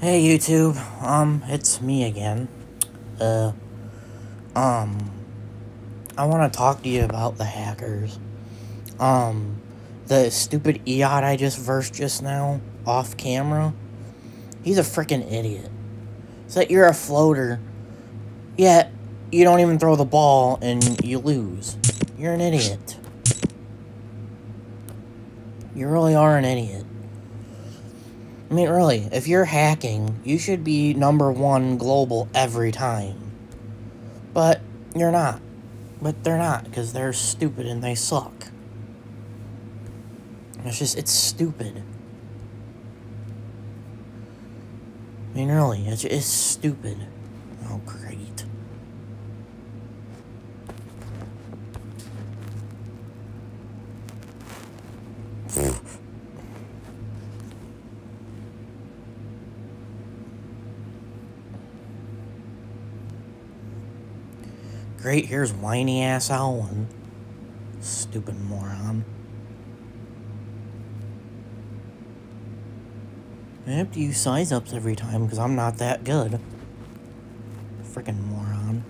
Hey YouTube, it's me again. Uh, I want to talk to you about the hackers. The stupid EOT I just versed just now, off camera, he's a freaking idiot. It's like you're a floater, yet you don't even throw the ball and you lose. You're an idiot. You really are an idiot. I mean, really, if you're hacking, you should be #1 global every time. But you're not. But they're not, because they're stupid and they suck. It's stupid. I mean, really, it's stupid. Oh, great. Great, here's whiny ass Owen. Stupid moron. I have to use size ups every time because I'm not that good. Freaking moron.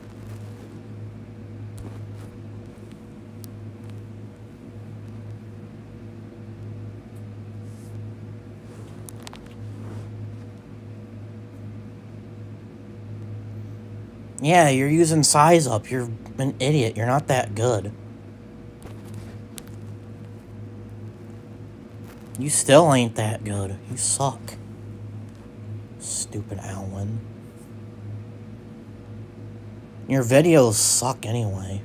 Yeah, you're using size up. You're an idiot. You're not that good. You still ain't that good. You suck. Stupid Alwyn. Your videos suck anyway.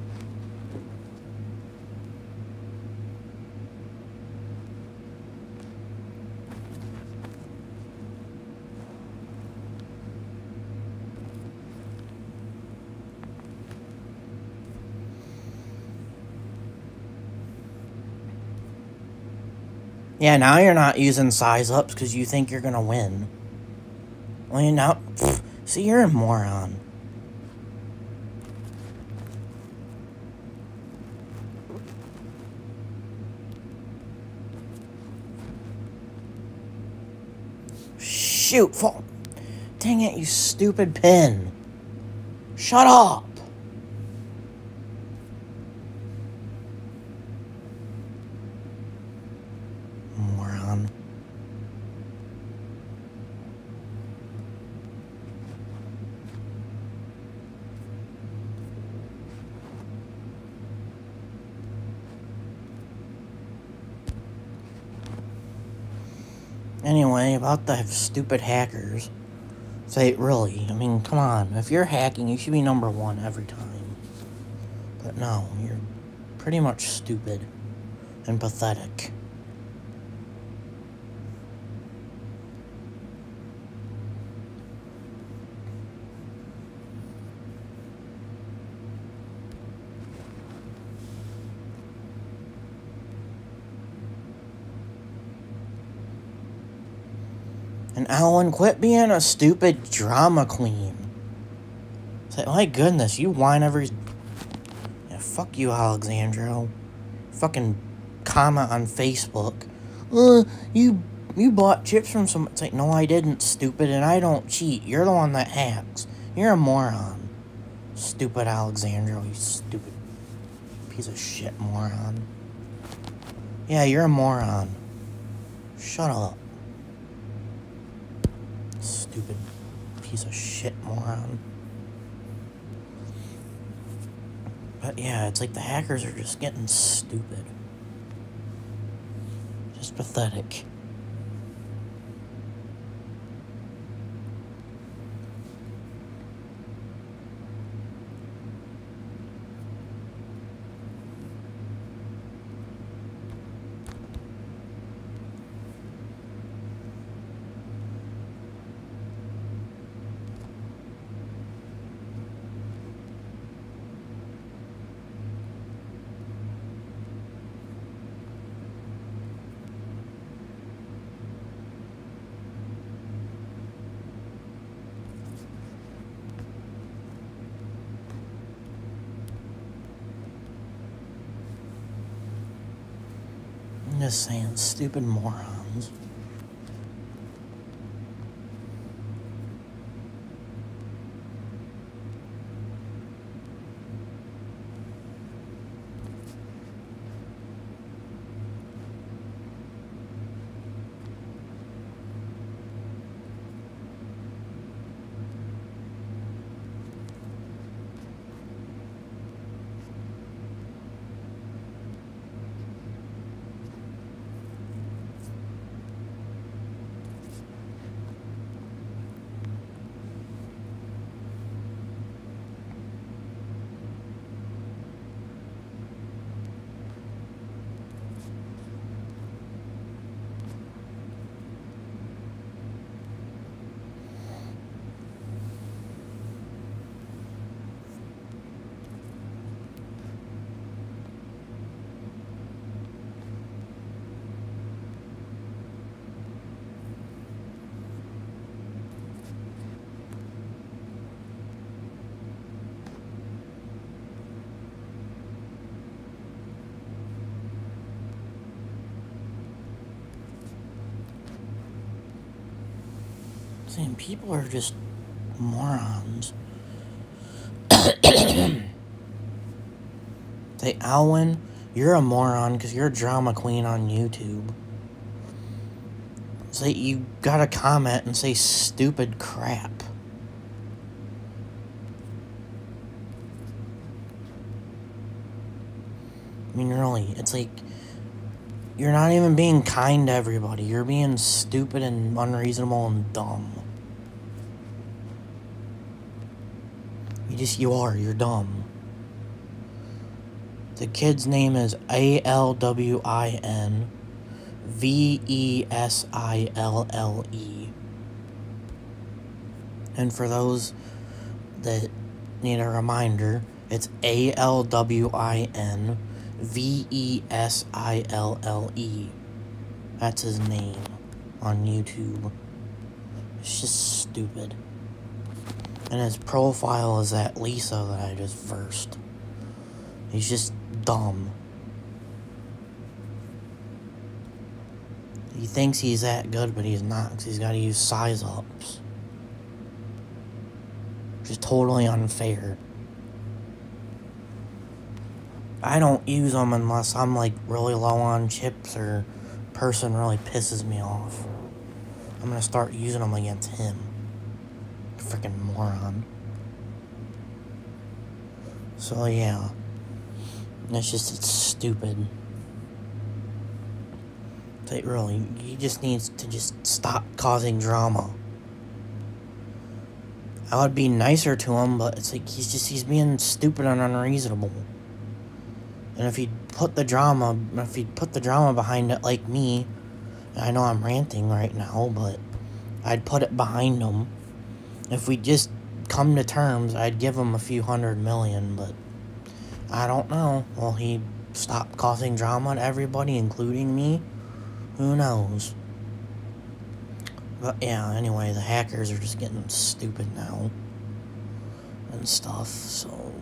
Yeah, now you're not using size ups because you think you're gonna win. Well, you know, see, you're a moron. Shoot, fall. Dang it, you stupid pin. Shut up. Moron. Anyway, about the stupid hackers. Say, really, I mean, come on. If you're hacking, you should be #1 every time. But no, you're pretty much stupid and pathetic. And Alan, quit being a stupid drama queen. Say, my goodness, you whine every... Yeah, fuck you, Alexandro. Fucking comment on Facebook. You bought chips from some... It's like, no, I didn't, stupid, and I don't cheat. You're the one that hacks. You're a moron. Stupid Alexandro, you stupid piece of shit moron. Yeah, you're a moron. Shut up. Stupid piece of shit moron. But yeah, it's like the hackers are just getting stupid. Just pathetic. I'm just saying, stupid morons. Saying people are just morons. Say, Alwyn, you're a moron because you're a drama queen on YouTube. Say, you gotta comment and say stupid crap. I mean, really, it's like, you're not even being kind to everybody. You're being stupid and unreasonable and dumb. You are. You're dumb. The kid's name is ALWIN VESILLE. And for those that need a reminder, it's ALWIN VESILLE. That's his name on YouTube. It's just stupid. And his profile is that Lisa that I just versed. He's just dumb. He thinks he's that good, but he's not, because he's got to use size ups. Which is totally unfair. I don't use them unless I'm like really low on chips or person really pisses me off. I'm gonna start using them against him. Freaking moron. So yeah. It's stupid. Like, really, he just needs to just stop causing drama. I would be nicer to him, but it's like he's being stupid and unreasonable. And if he'd put the drama behind it like me, I know I'm ranting right now, but I'd put it behind him. If we just come to terms, I'd give him a few $100 million, but I don't know. Will he stop causing drama to everybody, including me? Who knows? But yeah, anyway, the hackers are just getting stupid now. And stuff, so...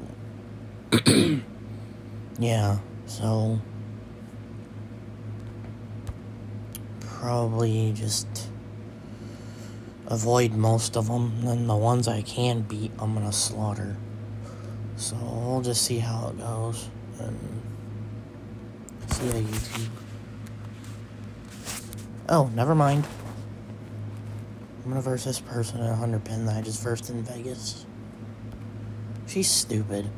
yeah, so... probably just... avoid most of them, and the ones I can beat, I'm gonna slaughter. So, we'll just see how it goes, and see ya, YouTube. Oh, never mind. I'm gonna verse this person at 100 pin that I just versed in Vegas. She's stupid.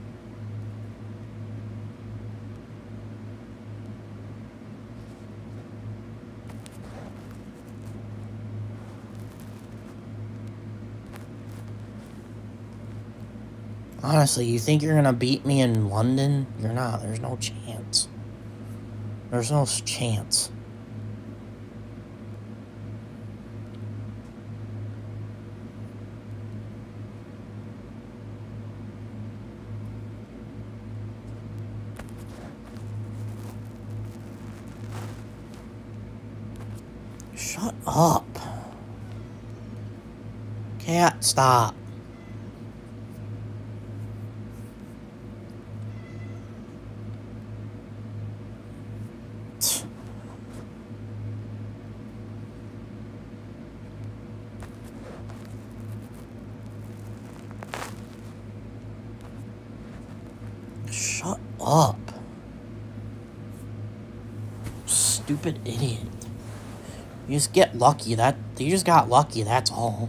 Honestly, you think you're gonna beat me in London? You're not. There's no chance. There's no chance. Shut up. Cat, stop. Shut up. Stupid idiot. You just get lucky. You just got lucky, that's all.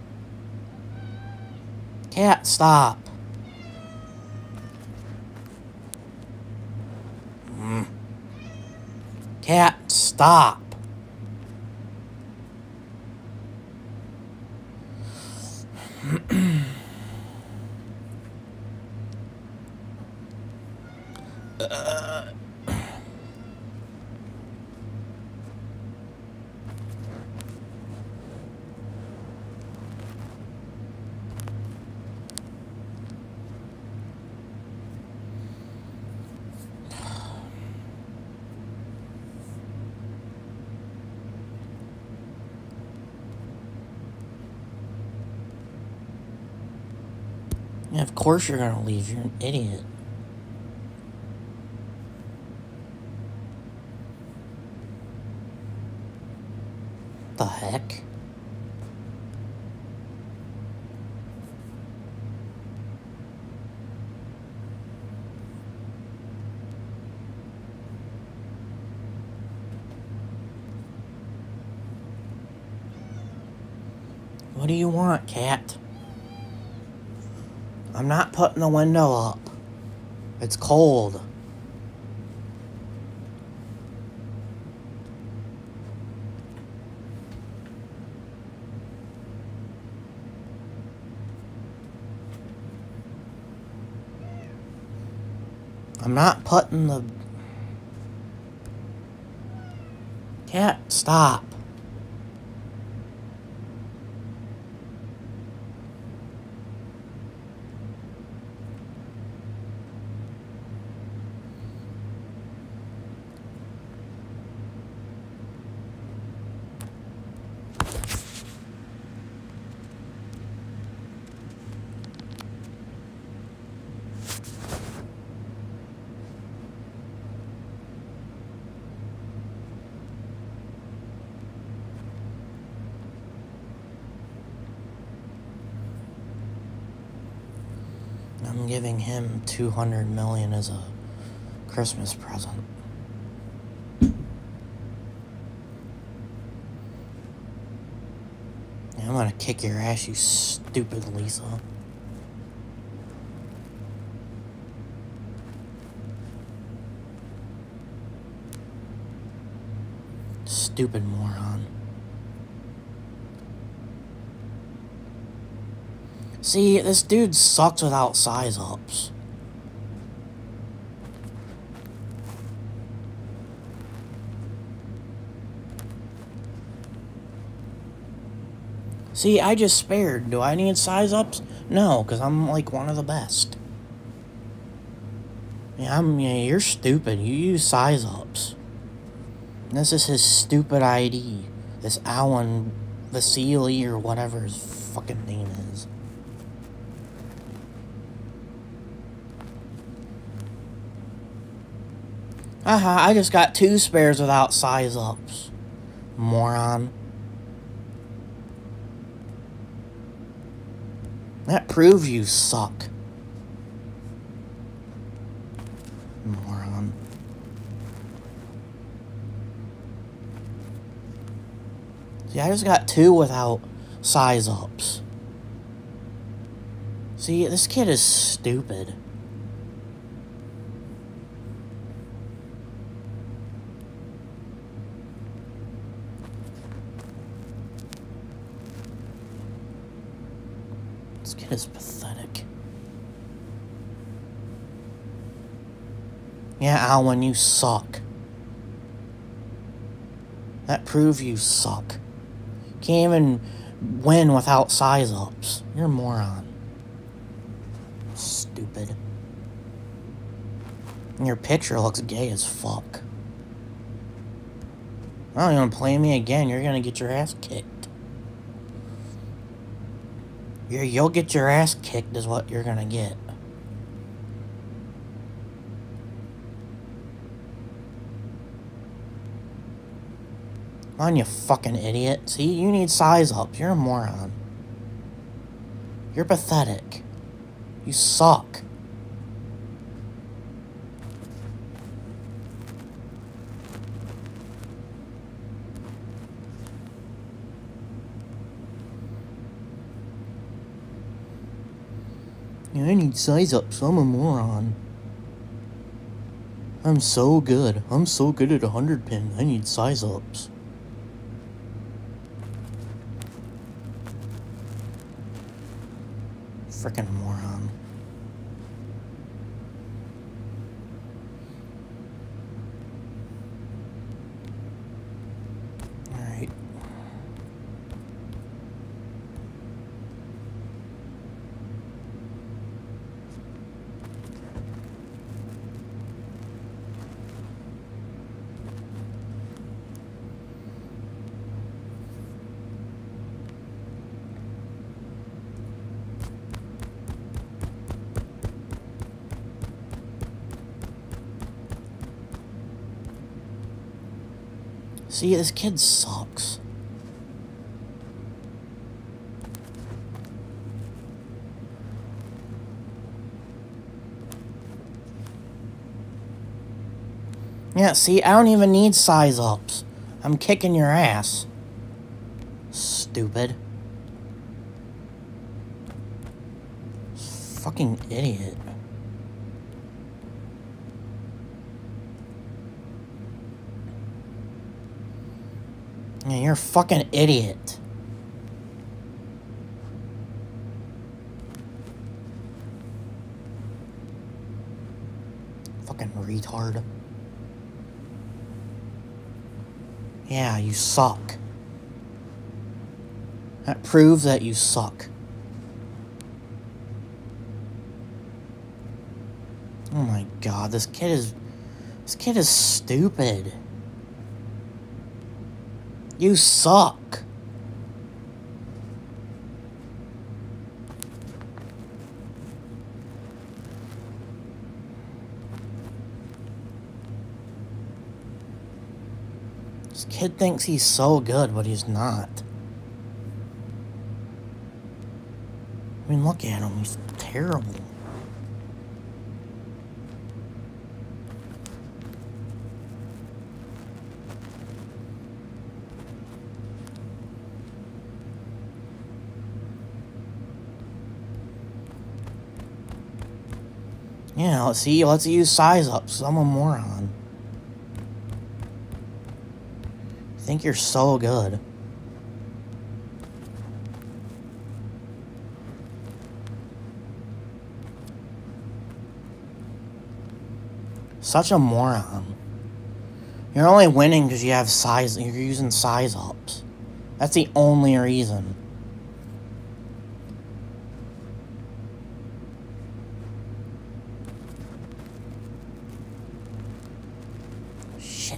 Cat, stop. Cat, stop. Yeah, of course you're gonna leave. You're an idiot. The heck? What do you want, cat? I'm not putting the window up. It's cold. I'm not putting the... Cat, stop. I'm giving him $200 million as a Christmas present. I'm gonna kick your ass, you stupid Lisa. Stupid moron. See, this dude sucks without size-ups. See, I just spared. Do I need size-ups? No, because I'm, like, one of the best. Yeah, you're stupid. You use size-ups. This is his stupid ID. This Alan Vasily or whatever his fucking name is. Haha, I just got 2 spares without size-ups. Moron. That proves you suck. Moron. See, I just got 2 without size-ups. See, this kid is stupid. This kid is pathetic. Yeah, Alwyn, you suck. That proves you suck. Can't even win without size-ups. You're a moron. Stupid. And your picture looks gay as fuck. Oh, you're gonna play me again, you're gonna get your ass kicked. You'll get your ass kicked is what you're gonna get. Come on, you fucking idiot. See, you need size-ups. You're a moron. You're pathetic. You suck. Yeah, I need size-ups. I'm a moron. I'm so good. I'm so good at 100 pin. I need size-ups. Frickin' moron. Alright. See, this kid sucks. Yeah, see, I don't even need size-ups. I'm kicking your ass. Stupid. Fucking idiot. Yeah, you're a fucking idiot. Fucking retard. Yeah, you suck. That proves that you suck. Oh my god, this kid is stupid. You suck. This kid thinks he's so good, but he's not. I mean, look at him. He's terrible. Yeah, let's use size ups. I'm a moron. Think you're so good. Such a moron. You're only winning because you're using size ups. That's the only reason. Shit.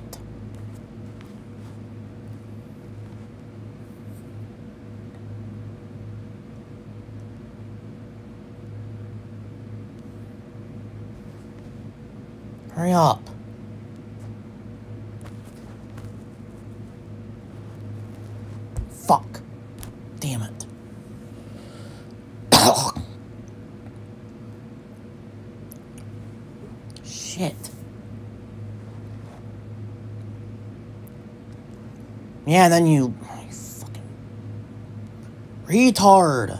Hurry up. Fuck. Damn it. Shit. Yeah, then you fucking retard.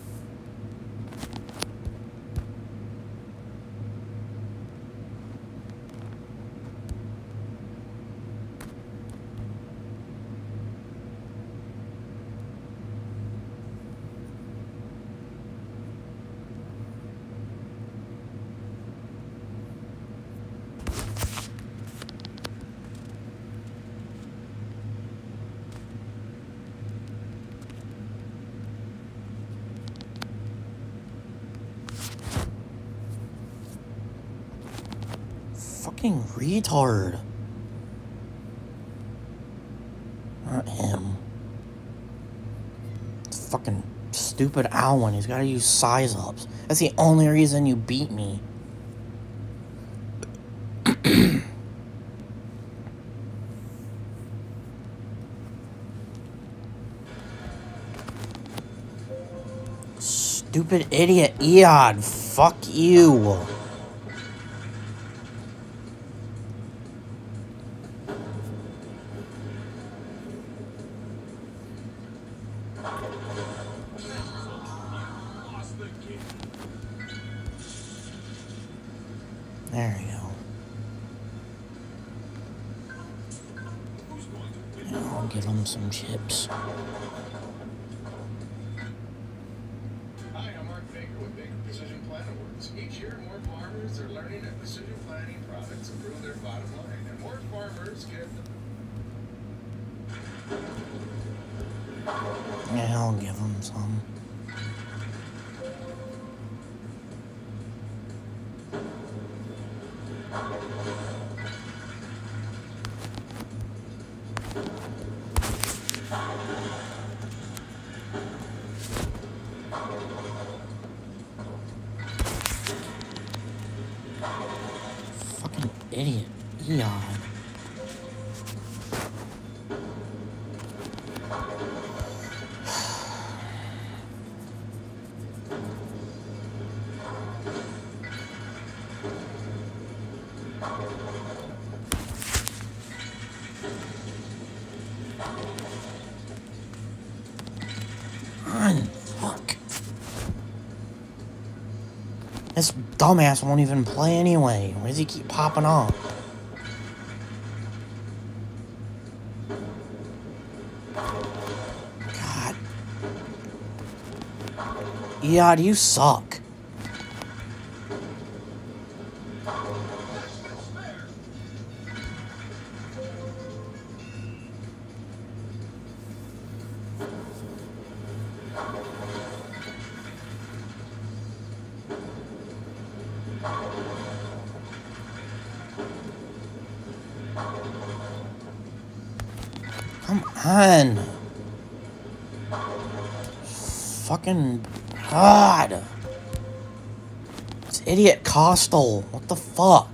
Fucking retard. Not him. It's fucking stupid Alwyn. He's gotta use size ups. That's the only reason you beat me. Stupid idiot Eod. Fuck you. There you go. Yeah, I'll give him some chips. Hi, I'm Mark Baker with Baker Precision Planning Works. Each year, more farmers are learning that precision planting products improve their bottom line, and more farmers get Yeah, I'll give him some. Fucking idiot. Eon. Fuck. This dumbass won't even play anyway. Why does he keep popping up? God. Yeah, you suck. Come on. Fucking God. It's idiot Costal. What the fuck?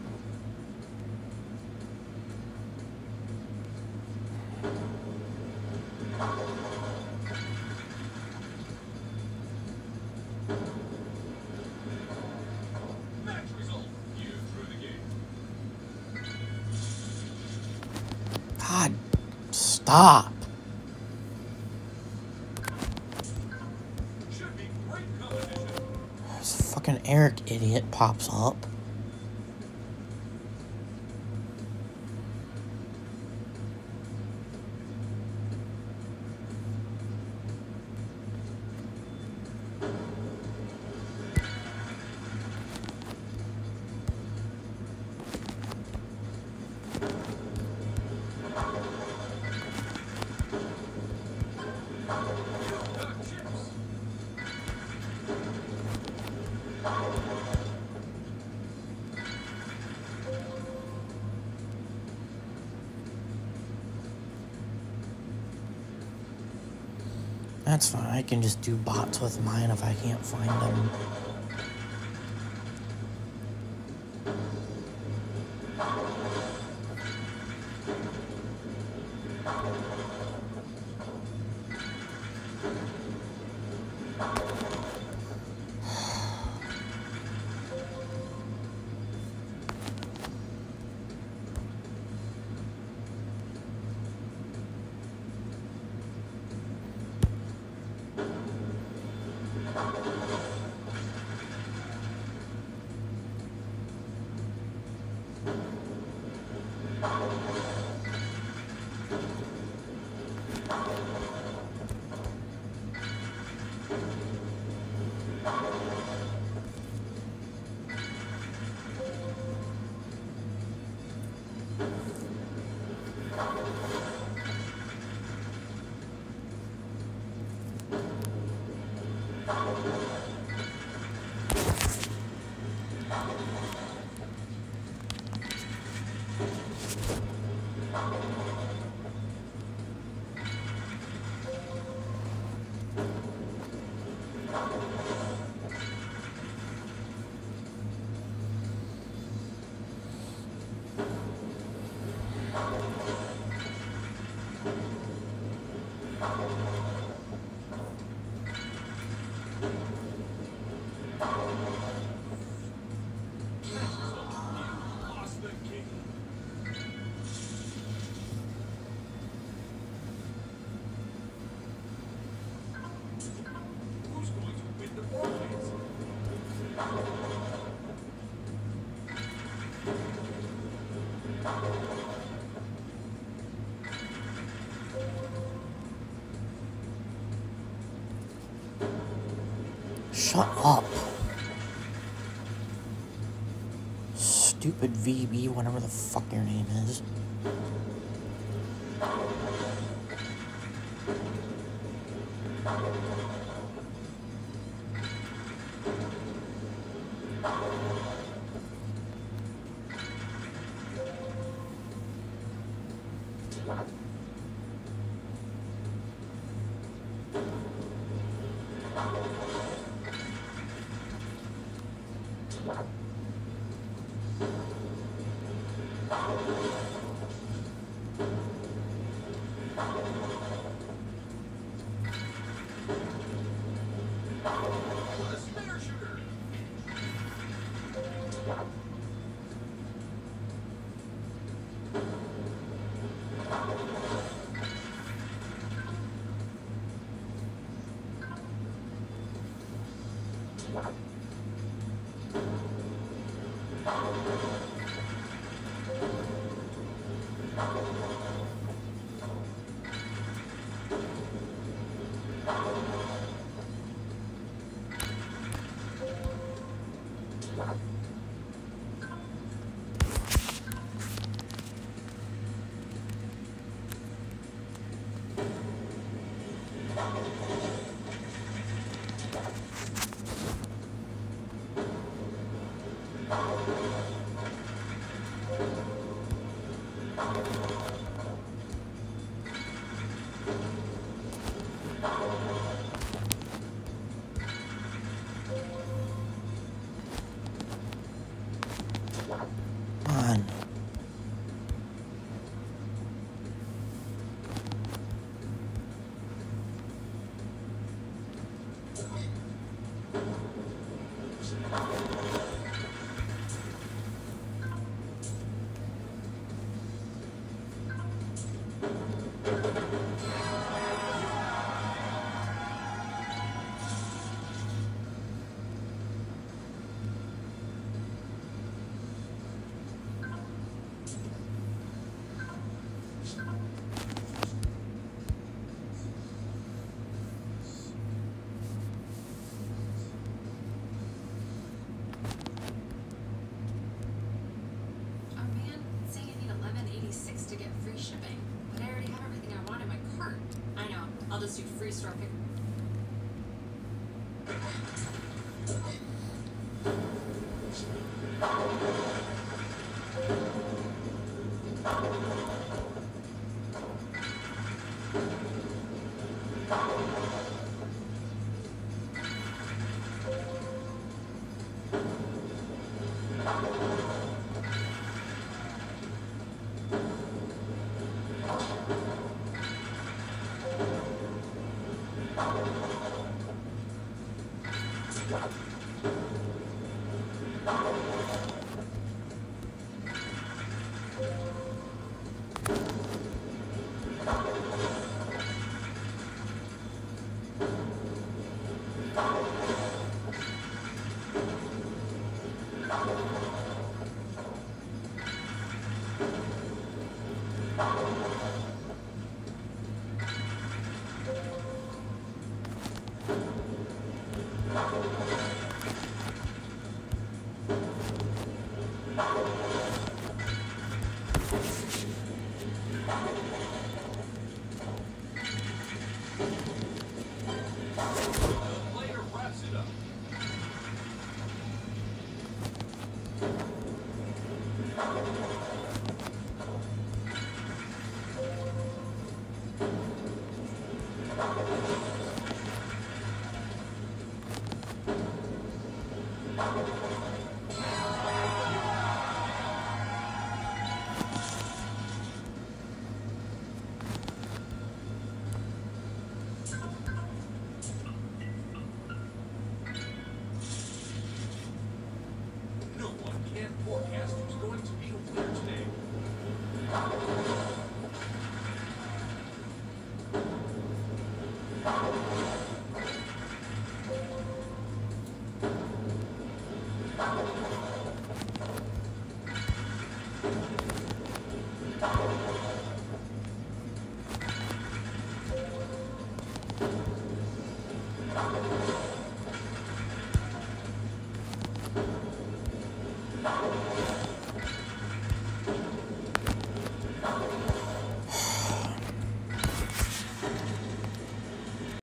God, stop. This fucking Eric idiot pops up. That's fine, I can just do bots with mine if I can't find them. Shut up. Stupid VB, whatever the fuck your name is. On. To get free shipping, but I already have everything I want in my cart. I know, I'll just do free store pick.